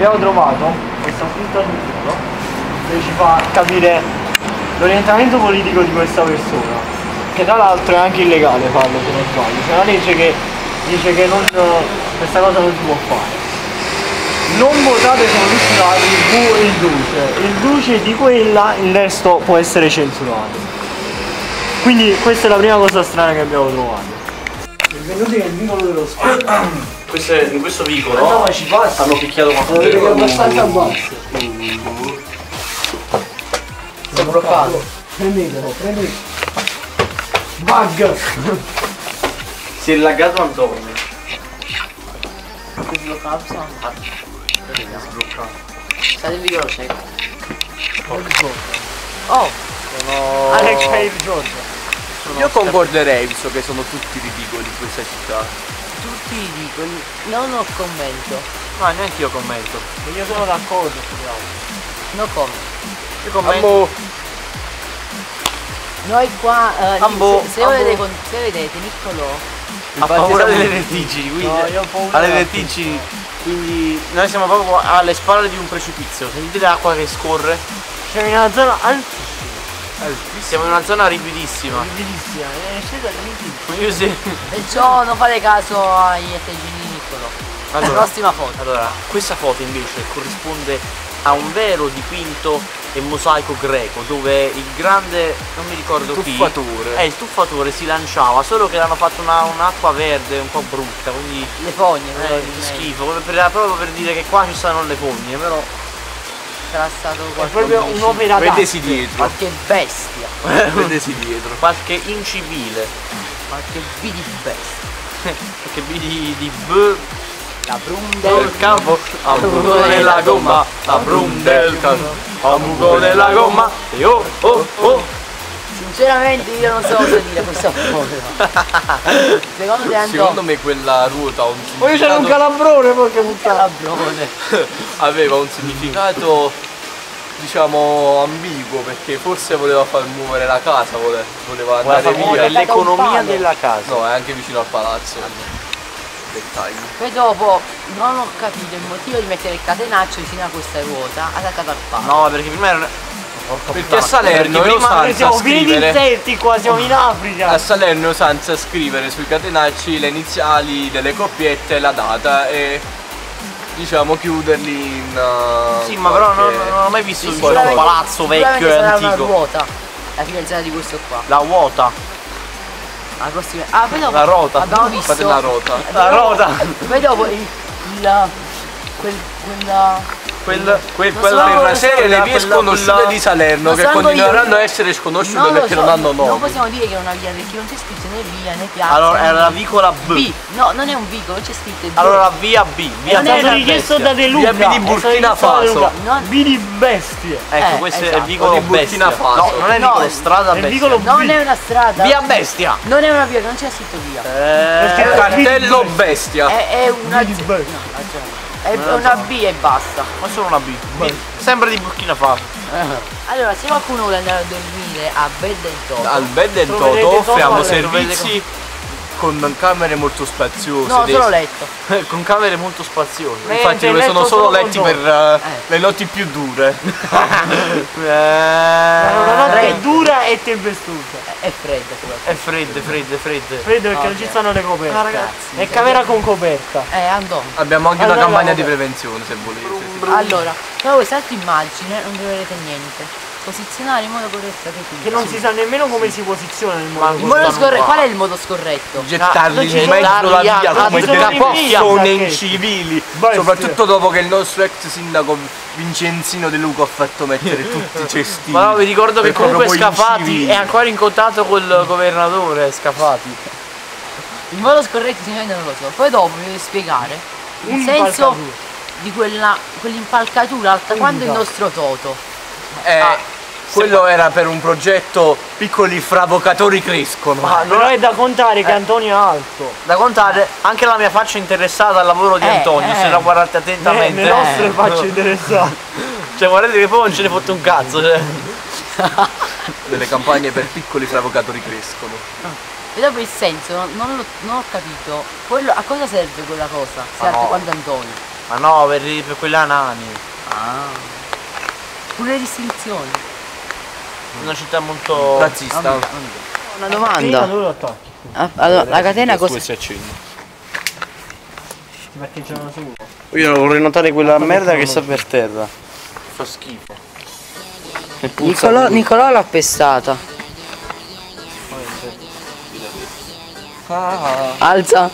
abbiamo trovato questa scritta sul muro che ci fa capire l'orientamento politico di questa persona, che tra l'altro è anche illegale farlo, se non sbaglio. C'è una legge che dice che questa cosa non si può fare. Non votate solo il V e il duce. Il duce di quella, il resto può essere censurato. Quindi questa è la prima cosa strana che abbiamo trovato. Benvenuti nel vicolo dello sport. In questo vicolo ci passa. hanno picchiato qualcuno. È abbastanza basso. Si è bloccato. Prendetelo. Bug! Si è laggato Antonio. Si blocca, possiamo fare. State in vicolo cieco. Oh! Alex e il Giorgio. Io concorderei, visto che sono tutti ridicoli in questa città. Tutti ridicoli, non ho commento. No, neanche io commento. Io sono d'accordo, No comment. Io commento. Ambo. Noi qua, se Ambo. vedete Niccolò Ha paura delle vertigini, quindi No, io ho paura alle della vertigini. Quindi noi siamo proprio alle spalle di un precipizio. Sentite l'acqua che scorre? siamo in una zona altissima. Siamo in una zona ripidissima. Vividissima, è scesa all'infinito. Io sì. perciò non fate caso agli atteggiamenti di Niccolò. La prossima foto. Allora, questa foto invece corrisponde a un vero dipinto e mosaico greco dove il grande, non mi ricordo chi, il tuffatore si lanciava, solo che l'hanno fatto un'acqua verde un po' brutta, quindi Le fogne, schifo, proprio per dire che qua ci stanno le fogne, però sarà stato È qualche proprio un'opera d'arte. Vedesi dietro. qualche bestia, Vedesi dietro. qualche incivile, qualche B di bestia. perché di B La del Brundel campo, a buco nella gomma, la brum del campo, a buco nella gomma, e oh oh oh. Sinceramente io non so cosa dire a questa foto. Secondo te Secondo me quella ruota ha un Poi c'era un significato, calabrone, porca puttana. calabrone. aveva un significato diciamo ambiguo, perché forse voleva far muovere la casa, voleva andare Far muovere via. l'economia della casa. No, è anche vicino al palazzo. Dettagli. Poi dopo non ho capito il motivo di mettere il catenaccio vicino a questa ruota attaccato al palo. No, perché prima era... Perché a Salerno è Noi usanza siamo finiti scrivere. insetti qua, siamo in Africa. A Salerno è usanza scrivere sui catenacci le iniziali delle coppiette, la data e diciamo chiuderli in Sì, ma però non ho mai visto un palazzo vecchio e sarà una antico. ruota la fidanzata di questo qua. La vuota. La prossima. Ah, poi dopo la rota. abbiamo visto Fate la rota. La rota. Poi dopo Quella so, per una serie le vie sconosciute di Salerno lo che salgo continueranno io. a essere sconosciute non lo perché so, non hanno non nome. possiamo dire che è una via perché non c'è scritto né via né piazza. Allora né era la vicola B. B. No, non è un vicolo, c'è scritto B. Allora via B. Via È stato B. richiesto da De Luca. Via B di Burkina Faso. Non- B di bestie. Ecco, questo è il esatto. vicolo Di Burkina bestia. Faso. No, non è il No, vicolo strada è il bestia. vicolo B. Non è una strada. Via bestia. Non è una via, non c'è scritto via. Cartello bestia. È una B di Z. bestia. No, ragione. È una B e basta. Ma solo una B. Sempre di Burkina Faso. Allora, se qualcuno vuole andare a dormire a Bed and Toto, Al Bed and Troverete Toto solo offriamo le- servizi con camere molto spaziose. no, solo letto. Con camere molto spaziose. Infatti dove letto sono solo solo letti con per le notti più dure. Una notte Freddo. dura e tempestosa. È freddo soprattutto. È fredde. Freddo perché non Ok. ci stanno le coperte. Ah, ragazzi, È camera con coperta. Andò. Abbiamo anche una Allora, campagna vabbè. di prevenzione se volete. sì. Allora, dopo questa immagine non troverete niente. Posizionare in modo corretto che Che non si sa nemmeno come si posiziona il modo. il modo scorretto. Qual è il modo scorretto? Gettarli non in ci mezzo alla gettarli via a come ci sono delle i figli, persone sacchetti. incivili. Bestie. Soprattutto dopo che il nostro ex sindaco Vincenzino De Luca ha fatto mettere tutti i cestini. Ma no, vi ricordo che per comunque proprio Scafati incivili. è ancora in contatto col governatore Scafati. Il modo scorretto sinceramente non lo so. Poi dopo mi devi spiegare il senso Un'impalcatura. di quell'impalcatura alta quanto il nostro Toto. Quello era per un progetto piccoli fravocatori crescono. Ma non è da contare che Antonio è alto. Da contare anche la mia faccia interessata al lavoro di Antonio, se la guardate attentamente. Le nostre facce interessate. Cioè guardate che poi non ce ne fotte un cazzo. Cioè. Delle campagne per piccoli fravocatori crescono. E dopo il senso non ho capito. A cosa serve quella cosa? Se è alto quanto Antonio. Ma no, per quelle nani. Ah. Pure le distinzioni. Una città molto Razzista. Una Prima domanda. dove lo attacchi? Allora, la catena cosa? Si accende. Ti parcheggiano su. Io vorrei notare quella merda che sta per terra. Fa schifo. Nicolò l'ha pestata. Alza.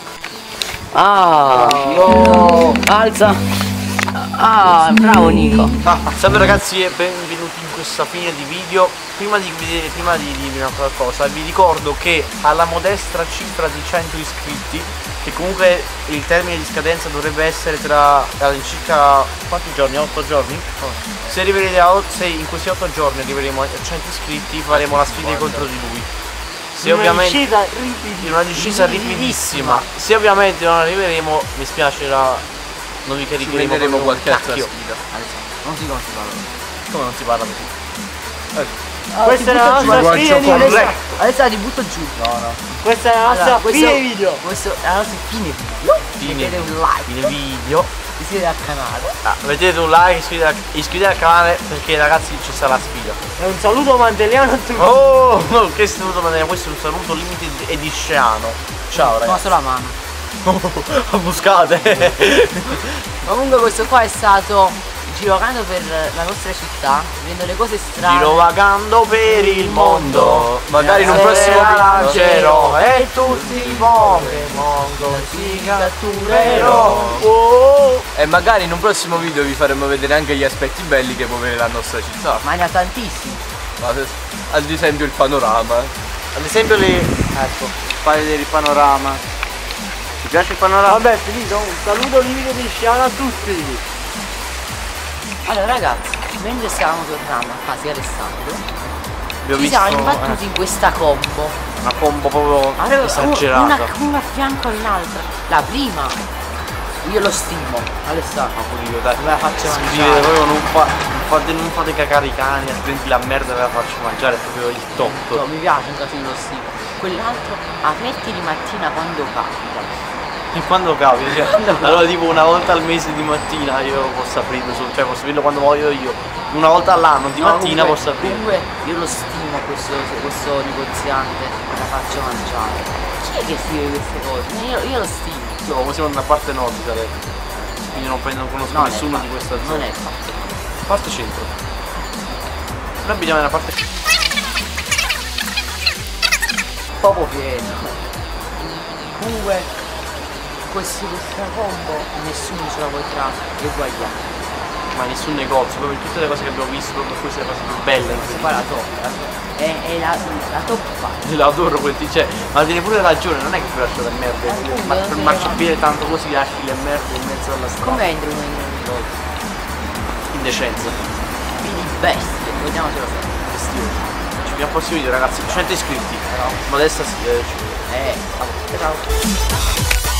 Ah. No. Alza. Ah, bravo Nico. Salve ragazzi e benvenuti in questa fine di video. Prima di dire qualcosa vi ricordo che alla modesta cifra di 100 iscritti, che comunque il termine di scadenza dovrebbe essere tra all'incirca quanti giorni? 8 giorni? Se in questi 8 giorni arriveremo a 100 iscritti faremo la sfida contro di lui. Se ovviamente in una discesa ripidissima. Se ovviamente non arriveremo, mi spiace, non vi caricheremo qualche altra cacchio. sfida. Non si come si parla. Come non si parla così? Questa è la nostra Guarcio fine con video. Adesso la ti butto giù. Questa è la nostra fine video. Questo è la nostra fine video. Mettete un like. Il video. Iscrivetevi al canale. Mettete un like, iscrivetevi al canale perché ragazzi ci sarà la sfida. E un saluto mandeliano a tutti. Oh, che saluto mandare, questo è un saluto limited ediciano. Ciao Ma ragazzi. solo la mano. Buscate. Comunque questo qua è stato girovagando per la nostra città, vedendo le cose strane. Girovagando per il mondo. Magari in un Se prossimo video lancerò e tutti i Pokémon così catturerò. e magari in un prossimo video vi faremo vedere anche gli aspetti belli che può avere la nostra città. Ma ne ha tantissimi. Ad esempio il panorama. Ad esempio ecco, fai vedere il panorama. Ti piace il panorama? Vabbè, finito. Un saluto limite di Sciana a tutti. Allora ragazzi, mentre stavamo tornando a casa di Alessandro, Abbiamo ci siamo visto imbattuti in questa combo. una combo proprio Allora, esagerata. una a fianco all'altra. La prima, io lo stimo, Alessandro. Pure io, dai. Me la faccio Scrivete mangiare. proprio non fate cagare i cani, altrimenti la merda ve la faccio mangiare, è proprio il top. Mi piace un casino lo stimo. Quell'altro, aperti di mattina quando capita. E quando capita, cioè, allora tipo una volta al mese di mattina io posso aprirlo, cioè posso aprirlo quando voglio io. Una volta all'anno di mattina Comunque- posso aprirlo. Comunque io lo stimo questo negoziante, me la faccio mangiare. Chi è che scrive queste cose? Io lo stimo. No, come siamo nella parte nord di Salerno. Quindi non conosco Non è nessuno fatto, di questa zona. Non è fatto. Parte centro. Noi abitiamo nella parte. Proprio pieno. Comunque questa combo nessuno ce la potrà eguagliare. Ma nessun negozio, proprio tutte le cose che abbiamo visto, proprio queste le cose più belle. Questa qua è la top, è la top 5. La adoro questi, cioè, ma tiene pure ragione, non è che puoi lasciare le merde. Ma per marciapiede tanto così lasci le merde in mezzo alla strada. Come entrano in un negozio? Indecenza. Quindi bestie, vogliamocelo fare. Ci vediamo al prossimo video ragazzi, 100 iscritti. Modesta sì, Ciao.